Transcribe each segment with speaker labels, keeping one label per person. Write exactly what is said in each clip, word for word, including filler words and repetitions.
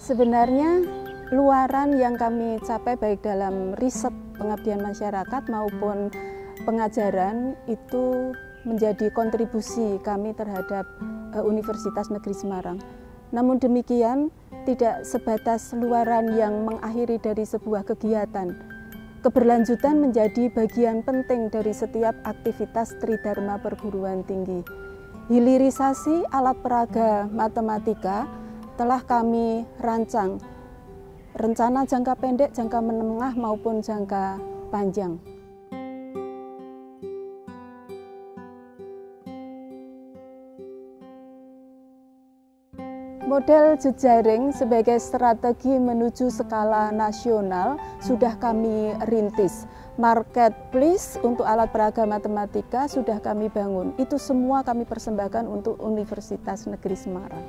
Speaker 1: Sebenarnya luaran yang kami capai baik dalam riset pengabdian masyarakat maupun pengajaran itu menjadi kontribusi kami terhadap uh, Universitas Negeri Semarang. Namun demikian, tidak sebatas luaran yang mengakhiri dari sebuah kegiatan. Keberlanjutan menjadi bagian penting dari setiap aktivitas Tridharma Perguruan Tinggi. Hilirisasi alat peraga matematika telah kami rancang, rencana jangka pendek, jangka menengah maupun jangka panjang. Model jejaring sebagai strategi menuju skala nasional sudah kami rintis. Marketplace untuk alat peraga matematika sudah kami bangun. Itu semua kami persembahkan untuk Universitas Negeri Semarang.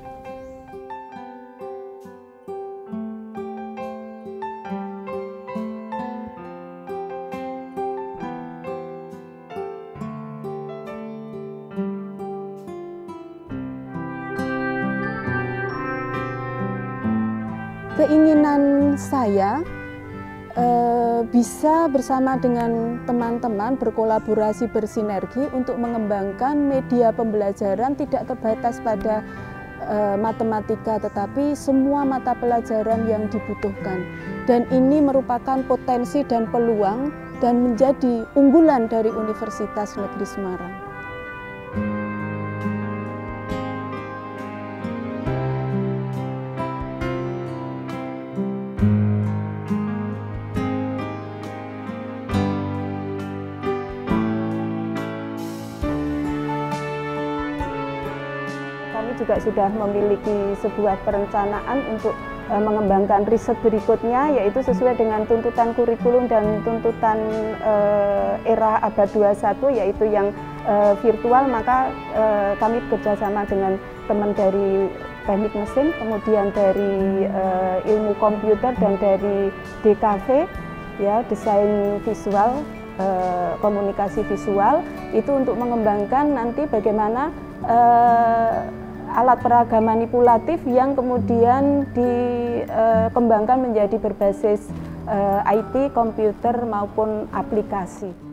Speaker 1: Keinginan saya e, bisa bersama dengan teman-teman berkolaborasi bersinergi untuk mengembangkan media pembelajaran tidak terbatas pada e, matematika, tetapi semua mata pelajaran yang dibutuhkan. Dan ini merupakan potensi dan peluang dan menjadi unggulan dari Universitas Negeri Semarang. Kami juga sudah memiliki sebuah perencanaan untuk e, mengembangkan riset berikutnya, yaitu sesuai dengan tuntutan kurikulum dan tuntutan e, era abad dua puluh satu, yaitu yang e, virtual. Maka e, kami bekerjasama dengan teman dari teknik mesin, kemudian dari e, ilmu komputer dan dari D K V, ya, desain visual, e, komunikasi visual, itu untuk mengembangkan nanti bagaimana e, alat peraga manipulatif yang kemudian dikembangkan menjadi berbasis I T, komputer maupun aplikasi.